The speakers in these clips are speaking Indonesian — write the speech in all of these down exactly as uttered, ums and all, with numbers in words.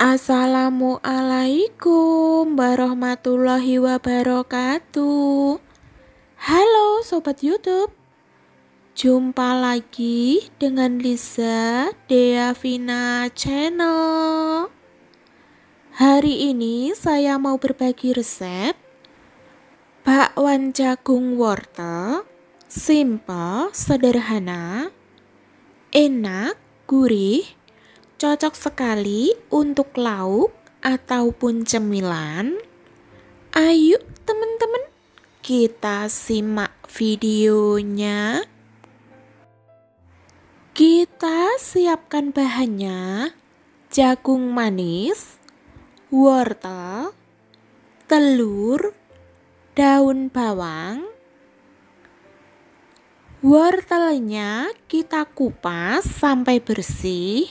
Assalamualaikum warahmatullahi wabarakatuh. Halo Sobat YouTube, jumpa lagi dengan Lisa Deavina Channel. Hari ini saya mau berbagi resep bakwan jagung wortel, simple, sederhana, enak, gurih, cocok sekali untuk lauk ataupun cemilan. Ayo teman-teman, kita simak videonya. Kita siapkan bahannya: jagung manis, wortel, telur, daun bawang. Wortelnya kita kupas sampai bersih.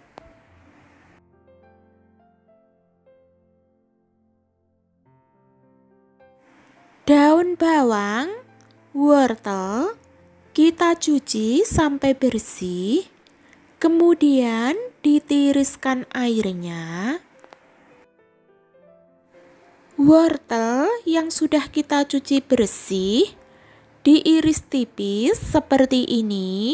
Daun bawang, wortel kita cuci sampai bersih, kemudian ditiriskan airnya. Wortel yang sudah kita cuci bersih diiris tipis seperti ini.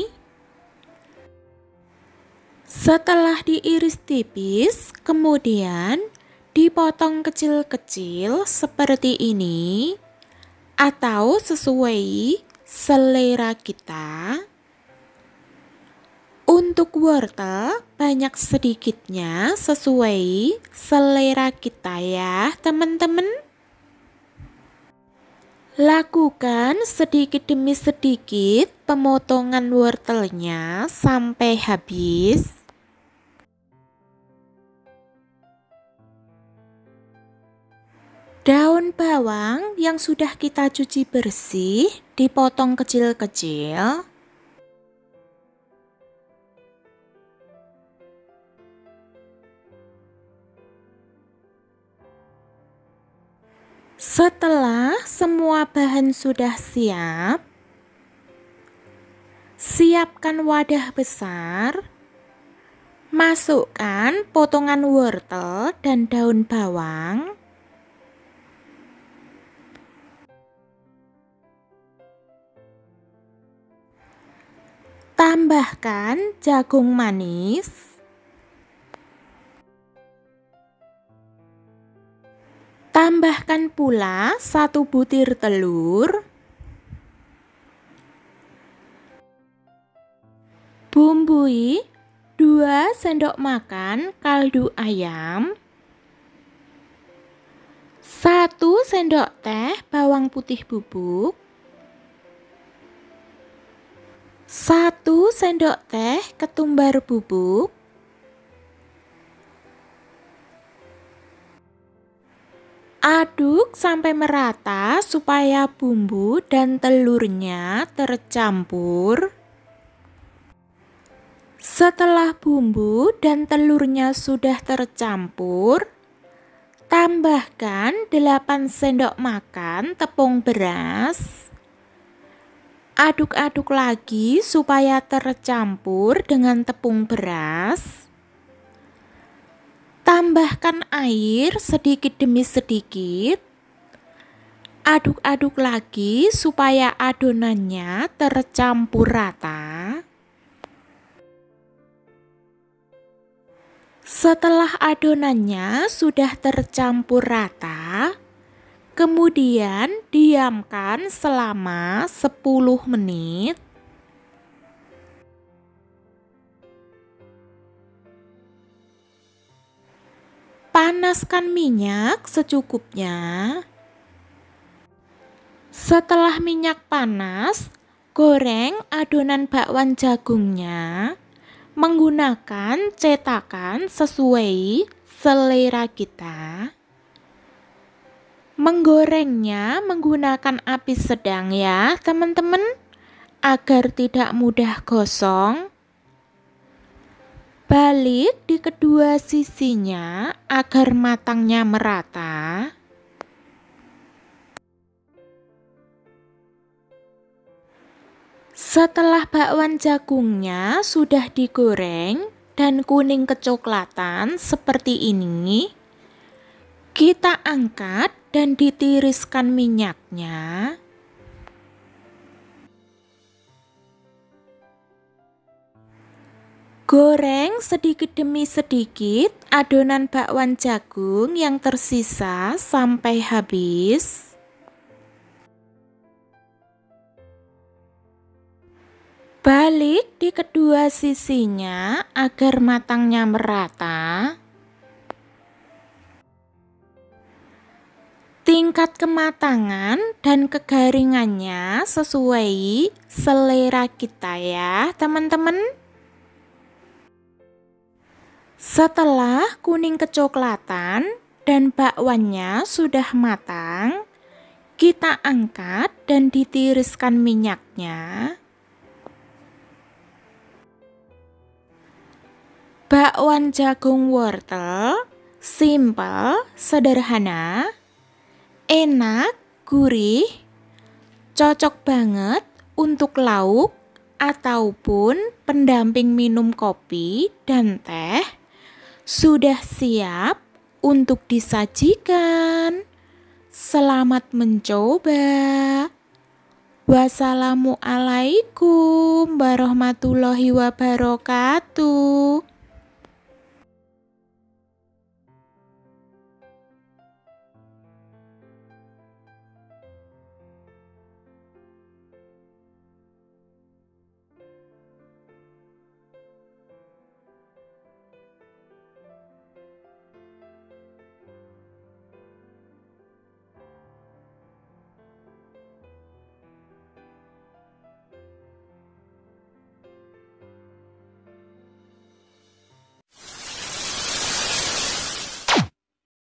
Setelah diiris tipis, kemudian dipotong kecil-kecil seperti ini, atau sesuai selera kita. Untuk wortel banyak sedikitnya sesuai selera kita ya teman-teman. Lakukan sedikit demi sedikit pemotongan wortelnya sampai habis. Daun bawang yang sudah kita cuci bersih dipotong kecil-kecil. Setelah semua bahan sudah siap, siapkan wadah besar. Masukkan potongan wortel dan daun bawang. Tambahkan jagung manis, tambahkan pula satu butir telur, bumbui dua sendok makan kaldu ayam, satu sendok teh bawang putih bubuk, satu sendok teh ketumbar bubuk, aduk sampai merata supaya bumbu dan telurnya tercampur. Setelah bumbu dan telurnya sudah tercampur, tambahkan delapan sendok makan tepung beras. Aduk-aduk lagi supaya tercampur dengan tepung beras. Tambahkan air sedikit demi sedikit. Aduk-aduk lagi supaya adonannya tercampur rata. Setelah adonannya sudah tercampur rata, kemudian diamkan selama sepuluh menit. Panaskan minyak secukupnya. Setelah minyak panas, goreng adonan bakwan jagungnya menggunakan cetakan sesuai selera kita. Menggorengnya menggunakan api sedang ya teman-teman, agar tidak mudah gosong. Balik di kedua sisinya agar matangnya merata. Setelah bakwan jagungnya sudah digoreng, dan kuning kecoklatan seperti ini. Kita angkat dan ditiriskan minyaknya. Goreng sedikit demi sedikit adonan bakwan jagung yang tersisa sampai habis. Balik di kedua sisinya agar matangnya merata. Tingkat kematangan dan kegaringannya sesuai selera kita ya, teman-teman. Setelah kuning kecoklatan dan bakwannya sudah matang, kita angkat dan ditiriskan minyaknya. Bakwan jagung wortel, simple, sederhana, enak, gurih, cocok banget untuk lauk ataupun pendamping minum kopi dan teh. Sudah siap untuk disajikan. Selamat mencoba. Wassalamualaikum warahmatullahi wabarakatuh.